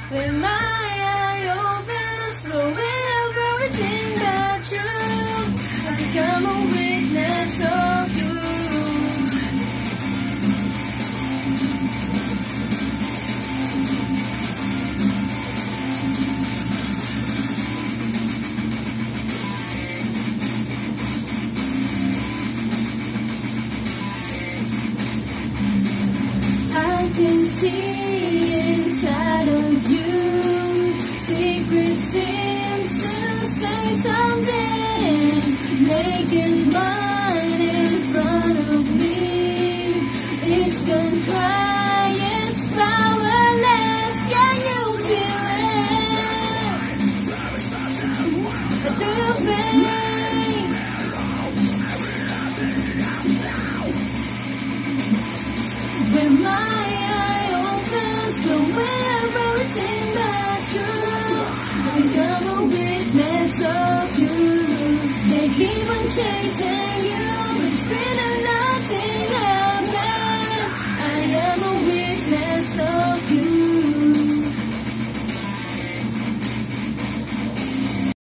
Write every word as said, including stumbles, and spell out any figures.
When my eye opens, blowing everything that you, I become a witness of you. I can see inside of you, secret seems to say something, make it mine in front of me. It's gonna cry, it's powerless, can you feel it? Do you feel when my eye opens, blowing everything that you, I become a witness of you. They keep on chasing you.